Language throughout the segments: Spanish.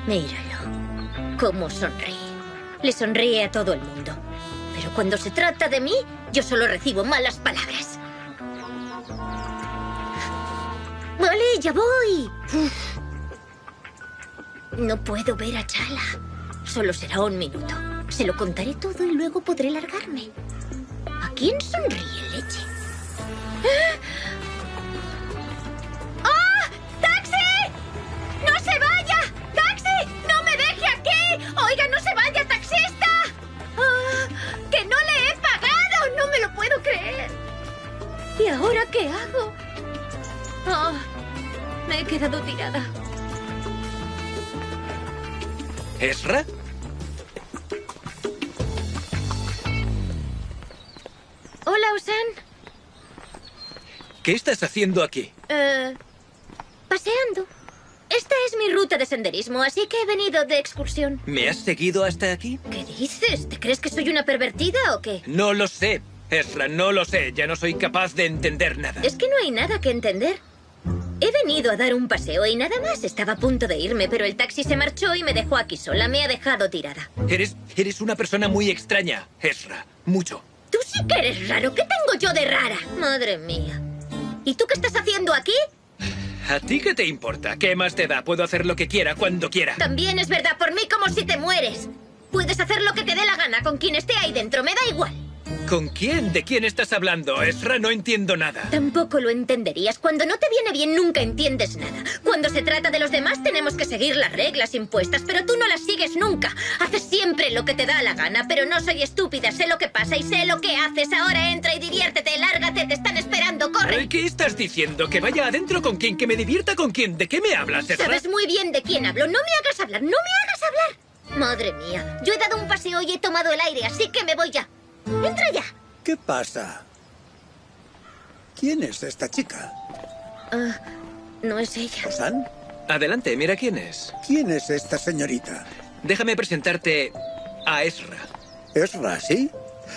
Míralo. Cómo sonríe. Le sonríe a todo el mundo. Pero cuando se trata de mí, yo solo recibo malas palabras. Vale, ya voy. Uf. No puedo ver a Chala. Solo será un minuto. Se lo contaré todo y luego podré largarme. ¿A quién sonríe, leche? ¡Ah! ¡Taxi! ¡No se vaya! ¡Taxi! ¡No me deje aquí! ¡Oiga, no se vaya, taxista! ¡Ah! ¡Que no le he pagado! ¡No me lo puedo creer! ¿Y ahora qué hago? ¡Ah! Me he quedado tirada. ¿Ezra? Hola, Osan. ¿Qué estás haciendo aquí? Paseando. Esta es mi ruta de senderismo, así que he venido de excursión. ¿Me has seguido hasta aquí? ¿Qué dices? ¿Te crees que soy una pervertida o qué? No lo sé, Ezra, no lo sé. Ya no soy capaz de entender nada. Es que no hay nada que entender. He venido a dar un paseo y nada más. Estaba a punto de irme, pero el taxi se marchó y me dejó aquí sola. Me ha dejado tirada. Eres una persona muy extraña, Ezra. Mucho. Tú sí que eres raro. ¿Qué tengo yo de rara? Madre mía. ¿Y tú qué estás haciendo aquí? ¿A ti qué te importa? ¿Qué más te da? Puedo hacer lo que quiera, cuando quiera. También es verdad, por mí como si te mueres. Puedes hacer lo que te dé la gana con quien esté ahí dentro, me da igual. ¿Con quién? ¿De quién estás hablando, Ezra? No entiendo nada. Tampoco lo entenderías. Cuando no te viene bien, nunca entiendes nada. Cuando se trata de los demás, tenemos que seguir las reglas impuestas, pero tú no las sigues nunca. Haces siempre lo que te da la gana, pero no soy estúpida. Sé lo que pasa y sé lo que haces. Ahora entra y diviértete, lárgate, te están esperando, corre. ¿Qué estás diciendo? ¿Que vaya adentro con quién? ¿Que me divierta con quién? ¿De qué me hablas, Ezra? Sabes muy bien de quién hablo. No me hagas hablar, no me hagas hablar. Madre mía, yo he dado un paseo y he tomado el aire, así que me voy ya. ¡Entra ya! ¿Qué pasa? ¿Quién es esta chica? No es ella. ¿Osan? Adelante, mira quién es. ¿Quién es esta señorita? Déjame presentarte a Ezra. ¿Ezra, sí?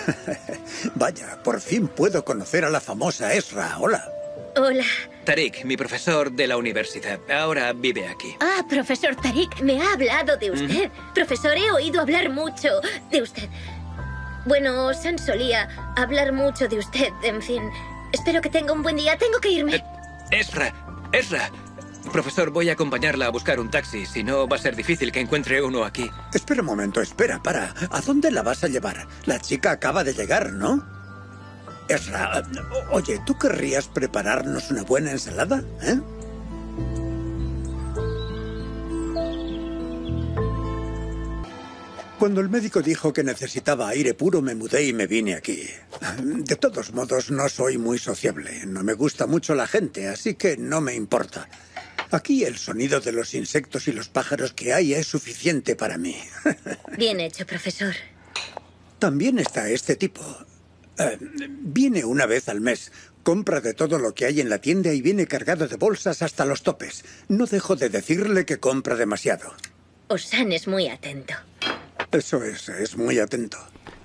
Vaya, por fin puedo conocer a la famosa Ezra. Hola. Hola. Tariq, mi profesor de la universidad. Ahora vive aquí. Ah, profesor Tariq, me ha hablado de usted. Profesor, he oído hablar mucho de usted. Bueno, Osan solía hablar mucho de usted, en fin. Espero que tenga un buen día. Tengo que irme. Ezra. Profesor, voy a acompañarla a buscar un taxi. Si no, va a ser difícil que encuentre uno aquí. Espera un momento, espera, para. ¿A dónde la vas a llevar? La chica acaba de llegar, ¿no? Ezra, oye, ¿tú querrías prepararnos una buena ensalada? Cuando el médico dijo que necesitaba aire puro, me mudé y me vine aquí. De todos modos, no soy muy sociable. No me gusta mucho la gente, así que no me importa. Aquí el sonido de los insectos y los pájaros que hay es suficiente para mí. Bien hecho, profesor. También está este tipo. Viene una vez al mes. Compra de todo lo que hay en la tienda y viene cargado de bolsas hasta los topes. No dejo de decirle que compra demasiado. Osan es muy atento. Eso es muy atento.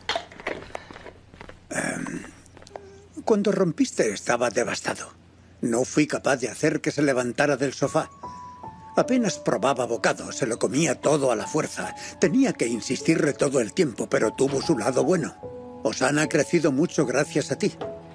Cuando rompiste estaba devastado. No fui capaz de hacer que se levantara del sofá. Apenas probaba bocado, se lo comía todo a la fuerza. Tenía que insistirle todo el tiempo, pero tuvo su lado bueno. Osan ha crecido mucho gracias a ti.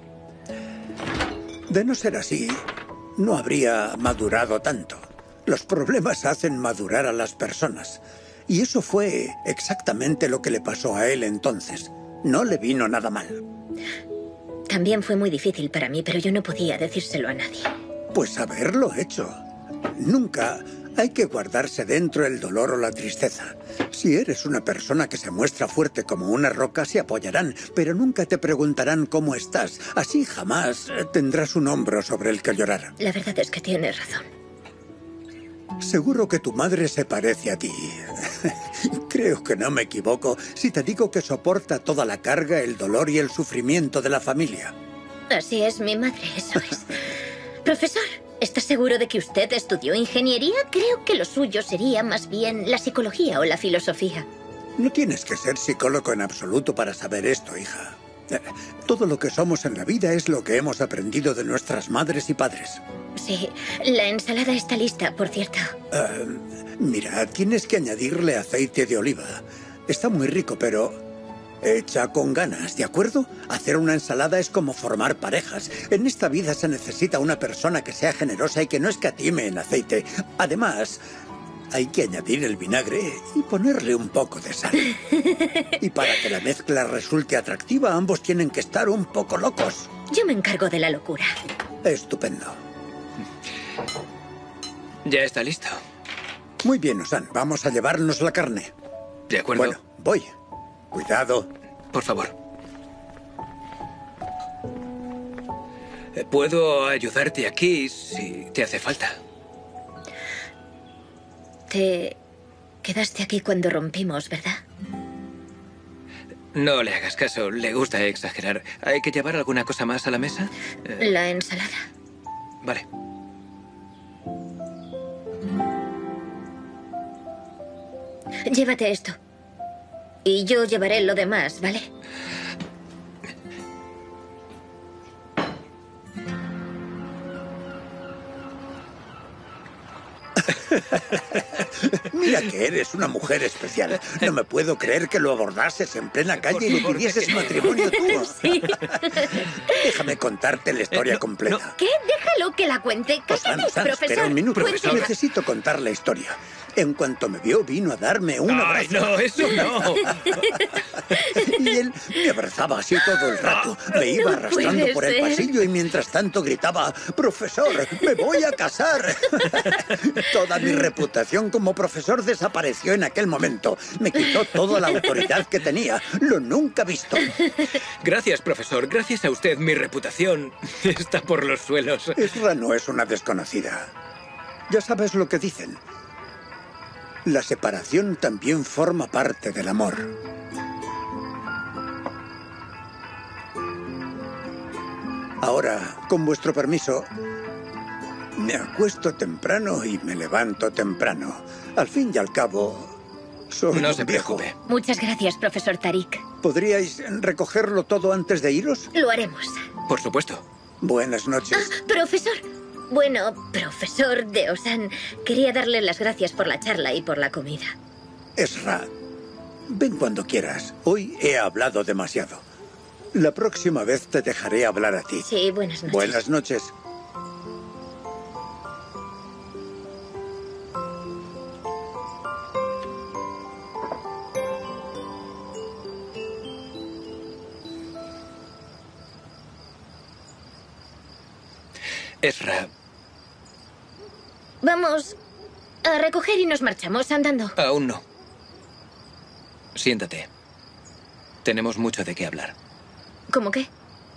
De no ser así, no habría madurado tanto. Los problemas hacen madurar a las personas. Y eso fue exactamente lo que le pasó a él entonces. No le vino nada mal. También fue muy difícil para mí, pero yo no podía decírselo a nadie. Pues haberlo hecho. Nunca hay que guardarse dentro el dolor o la tristeza. Si eres una persona que se muestra fuerte como una roca, se apoyarán, pero nunca te preguntarán cómo estás. Así jamás tendrás un hombro sobre el que llorar. La verdad es que tienes razón. Seguro que tu madre se parece a ti. Creo que no me equivoco si te digo que soporta toda la carga, el dolor y el sufrimiento de la familia. Así es, mi madre, eso es. Profesor, ¿está seguro de que usted estudió ingeniería? Creo que lo suyo sería más bien la psicología o la filosofía. No tienes que ser psicólogo en absoluto para saber esto, hija. Todo lo que somos en la vida es lo que hemos aprendido de nuestras madres y padres. Sí, la ensalada está lista, por cierto. Mira, tienes que añadirle aceite de oliva. Está muy rico, pero hecha con ganas, ¿de acuerdo? Hacer una ensalada es como formar parejas. En esta vida se necesita una persona que sea generosa y que no escatime en aceite. Además, hay que añadir el vinagre y ponerle un poco de sal. Y para que la mezcla resulte atractiva, ambos tienen que estar un poco locos. Yo me encargo de la locura. Estupendo. Ya está listo. Muy bien, Osan. Vamos a llevarnos la carne. ¿De acuerdo? Bueno, voy. Cuidado. Por favor. Puedo ayudarte aquí si te hace falta. Te quedaste aquí cuando rompimos, ¿verdad? No le hagas caso, le gusta exagerar. ¿Hay que llevar alguna cosa más a la mesa? La ensalada. Vale. Llévate esto. Y yo llevaré lo demás, ¿vale? Mira que eres una mujer especial. No me puedo creer que lo abordases en plena calle y le pidieses matrimonio tú. Sí. Déjame contarte la historia completa. ¿Qué? Déjalo que la cuente. Cállate, Osan, profesor. espera un minuto. Cuéntela. Necesito contar la historia. En cuanto me vio, vino a darme un ¡Ay, abrazo. no! ¡Eso no! Y él me abrazaba así todo el rato. Me iba No arrastrando puede por el ser. pasillo y mientras tanto gritaba: ¡Profesor, me voy a casar! Toda mi reputación como profesor desapareció en aquel momento. Me quitó toda la autoridad que tenía. Lo nunca visto. Gracias, profesor. Gracias a usted mi reputación está por los suelos. Ezra no es una desconocida. Ya sabes lo que dicen. La separación también forma parte del amor. Ahora, con vuestro permiso, me acuesto temprano y me levanto temprano. Al fin y al cabo, soy No un se viejo. preocupe. Muchas gracias, profesor Tariq. ¿Podríais recogerlo todo antes de iros? Lo haremos. Por supuesto. Buenas noches. Profesor. Bueno, profesor de Osan, quería darle las gracias por la charla y por la comida. Ezra, ven cuando quieras. Hoy he hablado demasiado. La próxima vez te dejaré hablar a ti. Sí, buenas noches. Buenas noches. Ezra, Vamos a recoger y nos marchamos andando. aún no. Siéntate. Tenemos mucho de qué hablar. ¿Cómo qué?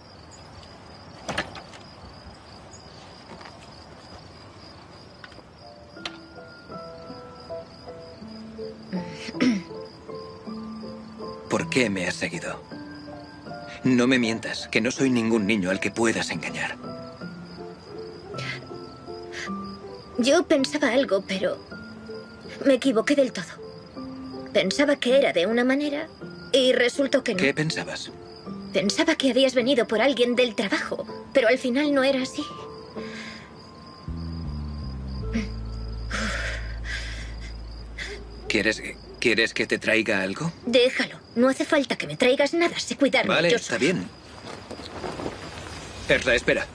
¿Por qué me has seguido? No me mientas, que no soy ningún niño al que puedas engañar. Yo pensaba algo, pero me equivoqué del todo. Pensaba que era de una manera y resultó que no. ¿Qué pensabas? Pensaba que habías venido por alguien del trabajo, pero al final no era así. ¿Quieres que te traiga algo? Déjalo. No hace falta que me traigas nada. Sé cuidarme Vale, yo está sola. bien. Ezra, espera.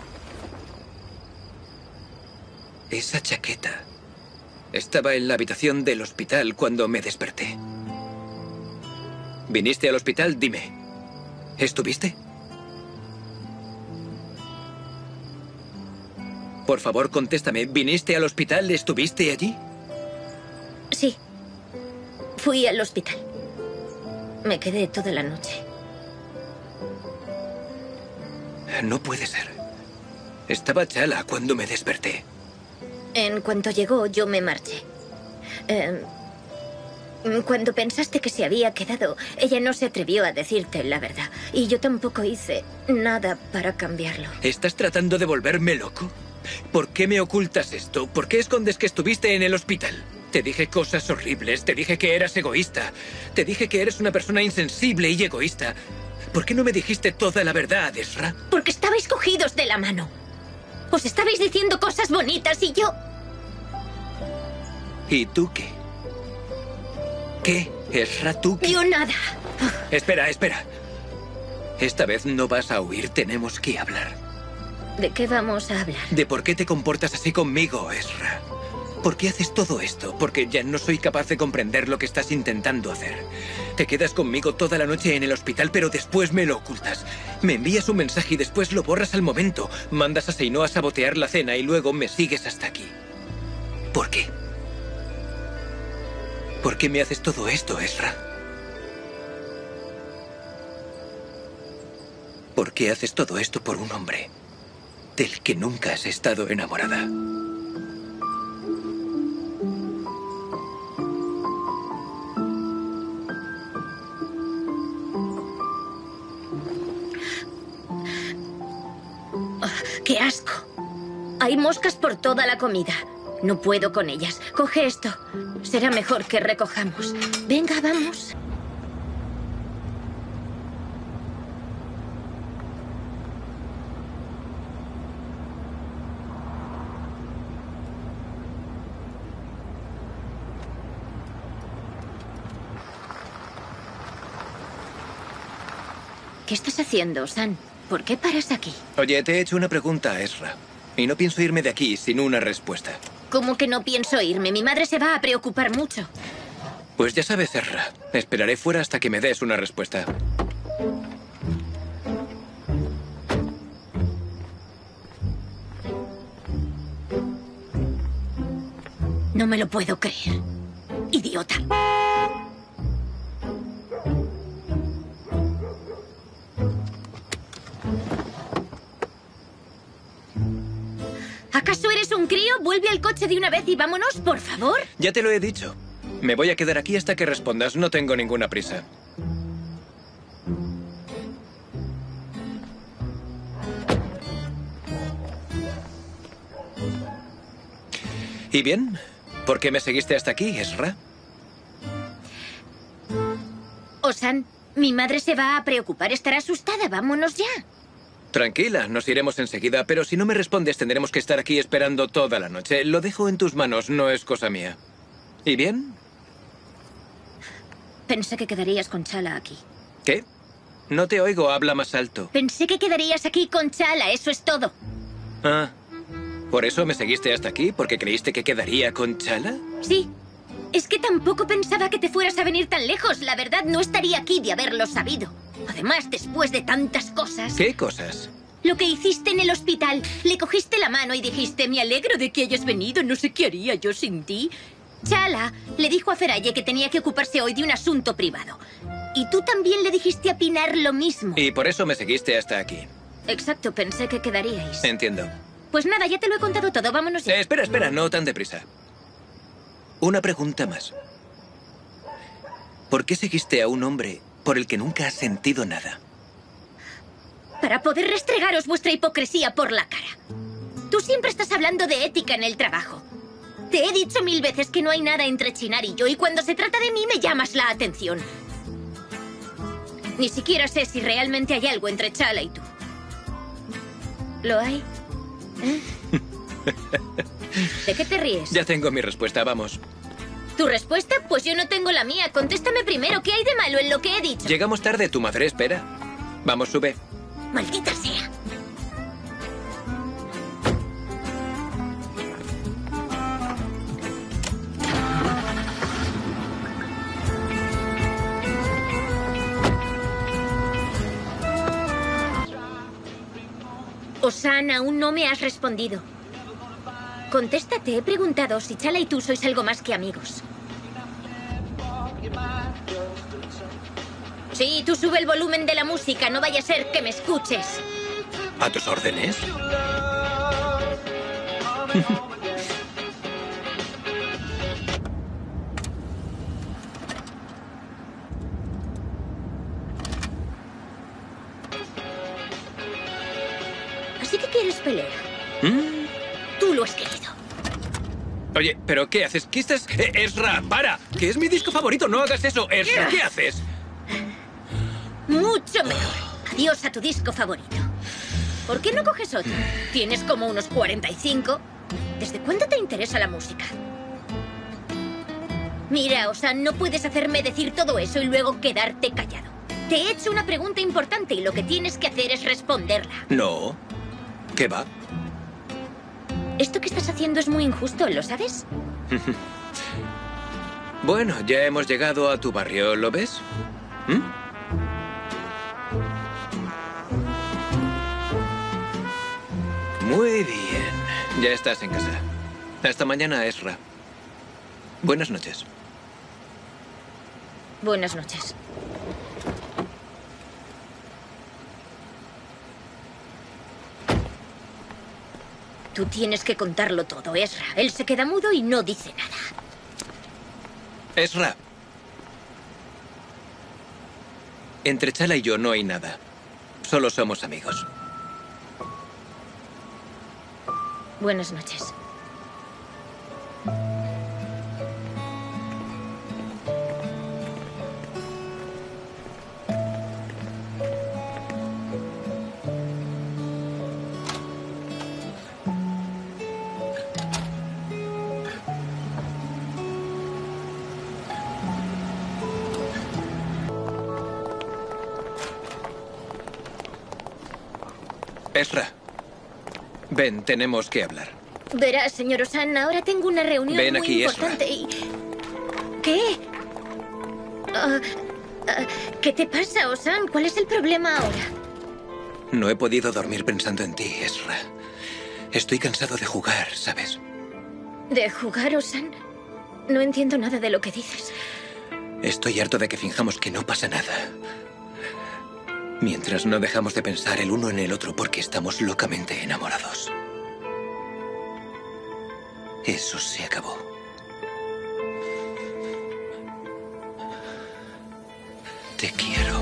Esa chaqueta estaba en la habitación del hospital cuando me desperté. ¿Viniste al hospital? Dime. ¿Estuviste? Por favor, contéstame. ¿Viniste al hospital? ¿Estuviste allí? Sí. Fui al hospital. Me quedé toda la noche. No puede ser. Estaba Chala cuando me desperté. En cuanto llegó, yo me marché. Cuando pensaste que se había quedado, ella no se atrevió a decirte la verdad. Y yo tampoco hice nada para cambiarlo. ¿Estás tratando de volverme loco? ¿Por qué me ocultas esto? ¿Por qué escondes que estuviste en el hospital? Te dije cosas horribles, te dije que eras egoísta, te dije que eres una persona insensible y egoísta. ¿Por qué no me dijiste toda la verdad, Ezra? Porque estabais cogidos de la mano. Os estabais diciendo cosas bonitas y yo... ¿Y tú qué? ¿Qué, Ezra, tú qué? Yo nada. Espera, espera. Esta vez no vas a huir, tenemos que hablar. ¿De qué vamos a hablar? De por qué te comportas así conmigo, Ezra. ¿Por qué haces todo esto? Porque ya no soy capaz de comprender lo que estás intentando hacer. Te quedas conmigo toda la noche en el hospital, pero después me lo ocultas. Me envías un mensaje y después lo borras al momento. Mandas a Seinoa a sabotear la cena y luego me sigues hasta aquí. ¿Por qué? ¿Por qué me haces todo esto, Ezra? ¿Por qué haces todo esto por un hombre del que nunca has estado enamorada? ¡Qué asco! Hay moscas por toda la comida. No puedo con ellas. Coge esto. Será mejor que recojamos. Venga, vamos. ¿Qué estás haciendo, San? ¿Por qué paras aquí? Oye, te he hecho una pregunta, Ezra. Y no pienso irme de aquí sin una respuesta. ¿Cómo que no pienso irme? Mi madre se va a preocupar mucho. Pues ya sabes, Ezra. Esperaré fuera hasta que me des una respuesta. No me lo puedo creer. Idiota. ¿Acaso eres un crío? Vuelve al coche de una vez y vámonos, por favor. Ya te lo he dicho. Me voy a quedar aquí hasta que respondas. No tengo ninguna prisa. ¿Y bien? ¿Por qué me seguiste hasta aquí, Ezra? Osan, mi madre se va a preocupar. Estará asustada. Vámonos ya. Tranquila, nos iremos enseguida, pero si no me respondes tendremos que estar aquí esperando toda la noche. Lo dejo en tus manos, no es cosa mía. ¿Y bien? Pensé que quedarías con Chala aquí. ¿Qué? No te oigo, habla más alto. Pensé que quedarías aquí con Chala, eso es todo. Ah, ¿por eso me seguiste hasta aquí? ¿Porque creíste que quedaría con Chala? Sí. Es que tampoco pensaba que te fueras a venir tan lejos. La verdad, no estaría aquí de haberlo sabido. Además, después de tantas cosas... ¿Qué cosas? Lo que hiciste en el hospital. Le cogiste la mano y dijiste, me alegro de que hayas venido, no sé qué haría yo sin ti. Chala le dijo a Feraye que tenía que ocuparse hoy de un asunto privado. Y tú también le dijiste a Pinar lo mismo. Y por eso me seguiste hasta aquí. Exacto, pensé que quedaríais. Entiendo. Pues nada, ya te lo he contado todo, vámonos ya. Espera, espera, no tan deprisa. Una pregunta más. ¿Por qué seguiste a un hombre por el que nunca has sentido nada? Para poder restregaros vuestra hipocresía por la cara. Tú siempre estás hablando de ética en el trabajo. Te he dicho 1000 veces que no hay nada entre Chinar y yo, y cuando se trata de mí me llamas la atención. Ni siquiera sé si realmente hay algo entre Chala y tú. ¿Lo hay? ¿Eh? ¿De qué te ríes? Ya tengo mi respuesta, vamos. ¿Tu respuesta? Pues yo no tengo la mía. Contéstame primero, ¿qué hay de malo en lo que he dicho? Llegamos tarde, tu madre espera. Vamos, sube. ¡Maldita sea! Osan, aún no me has respondido. Contéstate, he preguntado si Chala y tú sois algo más que amigos. Sí, tú sube el volumen de la música, no vaya a ser que me escuches. ¿A tus órdenes? Así que quieres pelear. Tú lo has querido. Oye, ¿pero qué haces? ¿Qué estás...? ¡Ezra, para! ¡Que es mi disco favorito! ¡No hagas eso! ¡Ezra, ¿qué haces? Muy Mucho mejor. Adiós a tu disco favorito. ¿Por qué no coges otro? Tienes como unos 45. ¿Desde cuándo te interesa la música? Mira, Osan, no puedes hacerme decir todo eso y luego quedarte callado. Te he hecho una pregunta importante y lo que tienes que hacer es responderla. No. ¿Qué va? Esto que estás haciendo es muy injusto, ¿lo sabes? Bueno, ya hemos llegado a tu barrio, ¿lo ves? Muy bien. Ya estás en casa. Hasta mañana, Ezra. Buenas noches. Buenas noches. Tú tienes que contarlo todo, Ezra. Él se queda mudo y no dice nada. Ezra. Entre Chala y yo no hay nada. Solo somos amigos. Buenas noches. Ezra. Ven, tenemos que hablar. Verás, señor Osan, ahora tengo una reunión Ven muy aquí, importante y... ¿Qué? ¿Qué te pasa, Osan? ¿Cuál es el problema ahora? No he podido dormir pensando en ti, Ezra. Estoy cansado de jugar, ¿sabes? ¿De jugar, Osan? No entiendo nada de lo que dices. Estoy harto de que finjamos que no pasa nada. Mientras no dejamos de pensar el uno en el otro porque estamos locamente enamorados. Eso se acabó. Te quiero.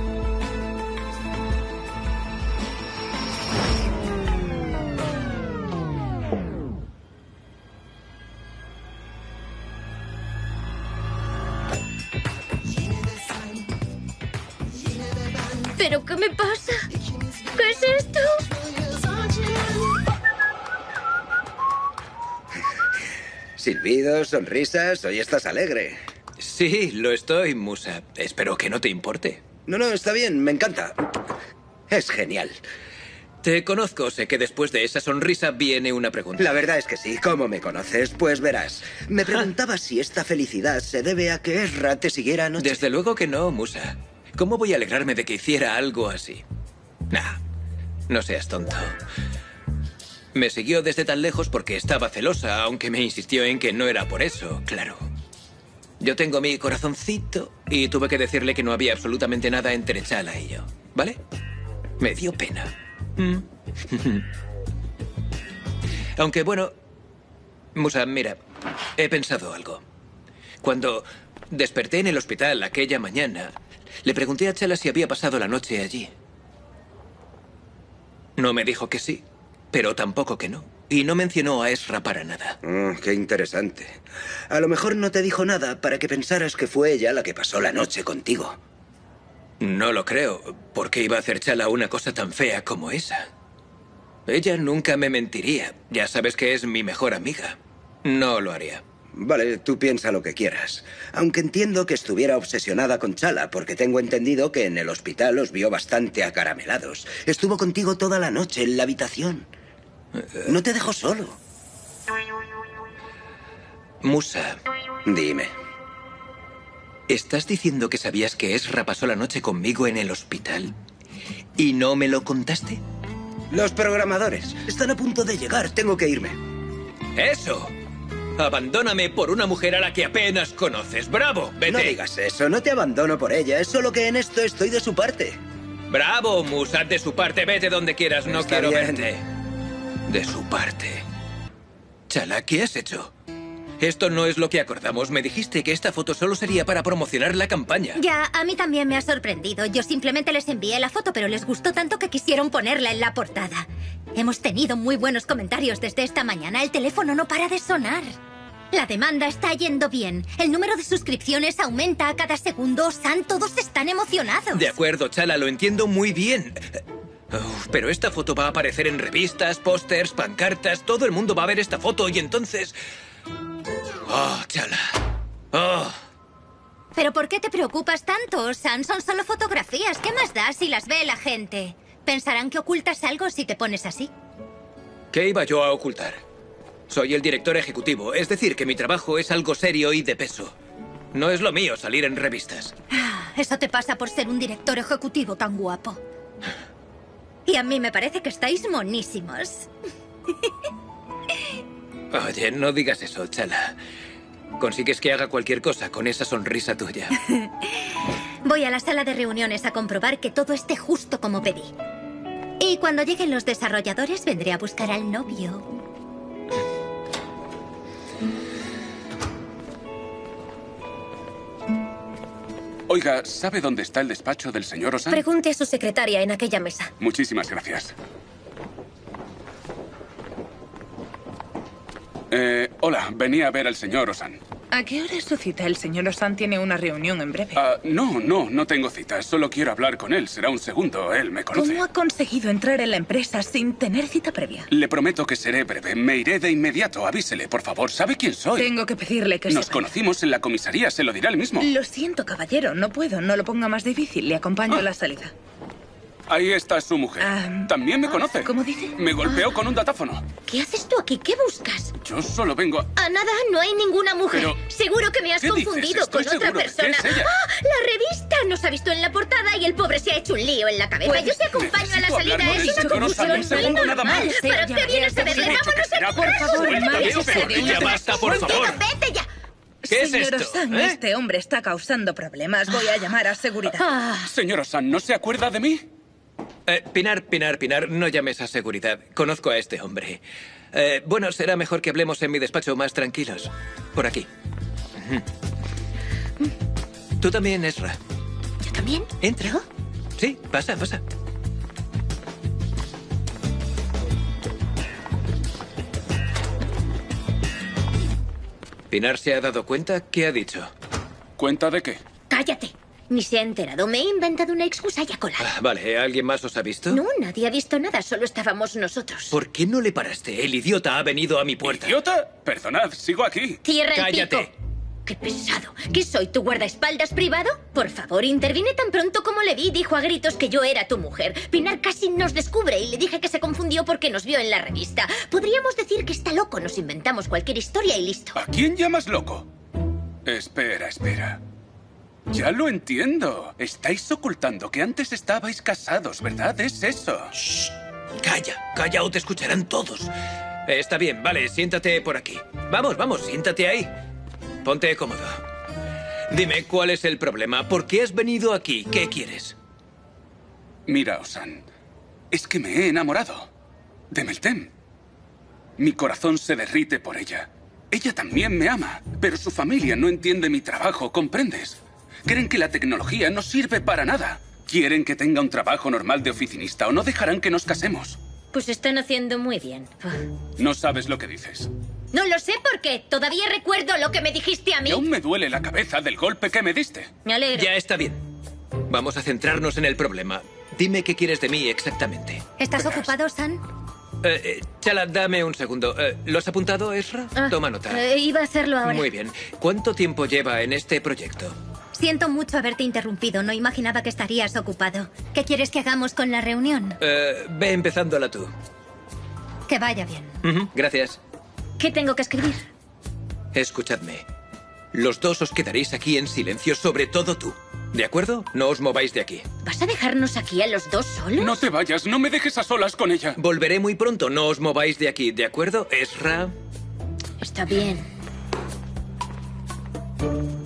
¿Pero qué me pasa? ¿Qué es esto? Silbidos, sonrisas, hoy estás alegre. Sí, lo estoy, Musa. Espero que no te importe. No, está bien, me encanta. Es genial. Te conozco, sé que después de esa sonrisa viene una pregunta. La verdad es que sí. ¿Cómo me conoces? Pues verás. Me preguntaba si esta felicidad se debe a que Ezra te siguiera anoche. Desde luego que no, Musa. ¿Cómo voy a alegrarme de que hiciera algo así? Nah, no seas tonto. Me siguió desde tan lejos porque estaba celosa, aunque me insistió en que no era por eso, claro. Yo tengo mi corazoncito y tuve que decirle que no había absolutamente nada entre Chala y yo, ¿vale? Me dio pena. Aunque bueno, Musa, mira, he pensado algo. Cuando desperté en el hospital aquella mañana, le pregunté a Chala si había pasado la noche allí. No me dijo que sí, pero tampoco que no. Y no mencionó a Ezra para nada. Qué interesante. A lo mejor no te dijo nada para que pensaras que fue ella la que pasó la noche contigo. No lo creo. ¿Por qué iba a hacer Chala una cosa tan fea como esa? Ella nunca me mentiría. Ya sabes que es mi mejor amiga. No lo haría. Vale, tú piensa lo que quieras. Aunque entiendo que estuviera obsesionada con Chala, porque tengo entendido que en el hospital os vio bastante acaramelados. Estuvo contigo toda la noche en la habitación. No te dejó solo. Musa, Dime. ¿estás diciendo que sabías que Ezra pasó la noche conmigo en el hospital y no me lo contaste? Los programadores están a punto de llegar. Tengo que irme. ¡Eso! Abandóname por una mujer a la que apenas conoces. ¡Bravo! ¡Vete! No digas eso. No te abandono por ella. Es solo que en esto estoy de su parte. ¡Bravo, Musa! De su parte, vete donde quieras. No Está quiero bien. verte. De su parte. Chala, ¿qué has hecho? Esto no es lo que acordamos. Me dijiste que esta foto solo sería para promocionar la campaña. Ya, a mí también me ha sorprendido. Yo simplemente les envié la foto, pero les gustó tanto que quisieron ponerla en la portada. Hemos tenido muy buenos comentarios desde esta mañana. El teléfono no para de sonar. La demanda está yendo bien. El número de suscripciones aumenta a cada segundo. San, todos están emocionados. De acuerdo, Chala, lo entiendo muy bien. Pero esta foto va a aparecer en revistas, pósters, pancartas. Todo el mundo va a ver esta foto y entonces... ¡Oh, Chala! ¡Oh! ¿Pero por qué te preocupas tanto, San? Son solo fotografías. ¿Qué más da si las ve la gente? Pensarán que ocultas algo si te pones así. ¿Qué iba yo a ocultar? Soy el director ejecutivo, es decir, que mi trabajo es algo serio y de peso. No es lo mío salir en revistas. Eso te pasa por ser un director ejecutivo tan guapo. Y a mí me parece que estáis monísimos. Oye, no digas eso, Chala. Consigues que haga cualquier cosa con esa sonrisa tuya. Voy a la sala de reuniones a comprobar que todo esté justo como pedí. Y cuando lleguen los desarrolladores, vendré a buscar al novio. Oiga, ¿sabe dónde está el despacho del señor Osan? Pregunte a su secretaria en aquella mesa. Muchísimas gracias. Hola, venía a ver al señor Osan. ¿A qué hora es su cita? El señor Osan tiene una reunión en breve. No tengo cita. Solo quiero hablar con él. Será un segundo. Él me conoce. ¿Cómo ha conseguido entrar en la empresa sin tener cita previa? Le prometo que seré breve. Me iré de inmediato. Avísele, por favor. ¿Sabe quién soy? Tengo que pedirle que se Nos vaya. conocimos en la comisaría. Se lo dirá él mismo. Lo siento, caballero. No puedo. No lo ponga más difícil. Le acompaño a la salida. Ahí está su mujer. También me conoce. ¿Cómo dice? Me golpeó con un datáfono. ¿Qué haces tú aquí? ¿Qué buscas? Yo solo vengo a... A nada, no hay ninguna mujer. Pero... Seguro que me has ¿Qué dices? confundido Estoy con otra seguro. persona. ¿Qué es ella? ¡Ah! La revista nos ha visto en la portada y el pobre se ha hecho un lío en la cabeza. Pues, Yo te acompaño a la necesito salida. hablar con Es el una señor Osan, confusión. un segundo nada más. ¿Para qué vienes a verle? Vámonos a tu Por favor, Ya basta, por favor. Vete ya. ¿Qué es Señor esto? Osan, ¿Eh? este hombre está causando problemas. Voy a llamar a seguridad. Señor Osan, ¿no se acuerda de mí? Pinar, no llames a seguridad. Conozco a este hombre. Bueno, será mejor que hablemos en mi despacho más tranquilos. Por aquí. Tú también, Ezra. ¿Yo también? Entra. ¿Yo? Sí, pasa. ¿Pinar se ha dado cuenta? ¿Qué ha dicho? ¿Cuenta de qué? Cállate. Ni se ha enterado. Me he inventado una excusa y a colar. Vale, ¿alguien más os ha visto? No, nadie ha visto nada. Solo estábamos nosotros. ¿Por qué no le paraste? El idiota ha venido a mi puerta. ¿Idiota? Perdonad, sigo aquí. Cierra el ¡Cállate! pico. ¡Qué pesado! ¿Qué soy, tu guardaespaldas privado? Por favor, intervine tan pronto como le vi. Dijo a gritos que yo era tu mujer. Pinar casi nos descubre y le dije que se confundió porque nos vio en la revista. Podríamos decir que está loco. Nos inventamos cualquier historia y listo. ¿A quién llamas loco? Espera. Ya lo entiendo. Estáis ocultando que antes estabais casados, ¿verdad? Es eso. Shh. Calla o te escucharán todos. Está bien, vale, siéntate por aquí. Vamos, siéntate ahí. Ponte cómodo. Dime, ¿cuál es el problema? ¿Por qué has venido aquí? ¿Qué quieres? Mira, Osan, es que me he enamorado de Meltem. Mi corazón se derrite por ella. Ella también me ama, pero su familia no entiende mi trabajo, ¿comprendes? Creen que la tecnología no sirve para nada. Quieren que tenga un trabajo normal de oficinista o no dejarán que nos casemos. Pues están haciendo muy bien. No sabes lo que dices. No lo sé porque todavía recuerdo lo que me dijiste a mí. Y aún me duele la cabeza del golpe que me diste. Me alegro. Ya está bien. Vamos a centrarnos en el problema. Dime qué quieres de mí exactamente. ¿Estás Verás. ocupado, San? Chala, dame un segundo. ¿Lo has apuntado, Ezra? Toma nota. Iba a hacerlo ahora. Muy bien. ¿Cuánto tiempo lleva en este proyecto? Siento mucho haberte interrumpido. No imaginaba que estarías ocupado. ¿Qué quieres que hagamos con la reunión? Ve empezándola tú. Que vaya bien. Gracias. ¿Qué tengo que escribir? Escuchadme. Los dos os quedaréis aquí en silencio, sobre todo tú. ¿De acuerdo? No os mováis de aquí. ¿Vas a dejarnos aquí a los dos solos? No te vayas, no me dejes a solas con ella. Volveré muy pronto, no os mováis de aquí, ¿de acuerdo, Ezra? Está bien.